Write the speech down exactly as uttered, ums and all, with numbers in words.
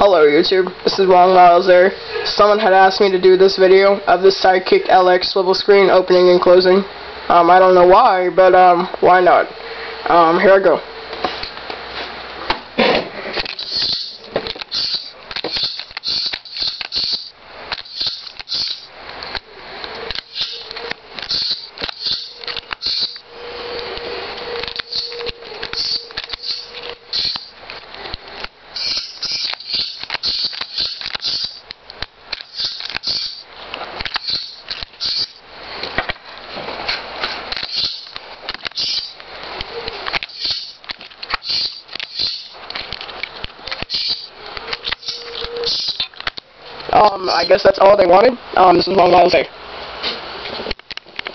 Hello YouTube, this is Long Miles there. Someone had asked me to do this video of the Sidekick L X swivel screen opening and closing. Um, I don't know why, but um, why not? Um, here I go. Um, I guess that's all they wanted. Um, this is Long Miles there.